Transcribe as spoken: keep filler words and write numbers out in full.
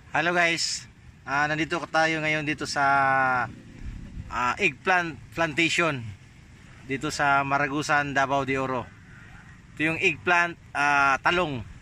Hello guys, ah nandito tayo ngayon dito sa ah, Eggplant Plantation dito sa Maragusan, Davao de Oro. Ito yung eggplant, ah, talong.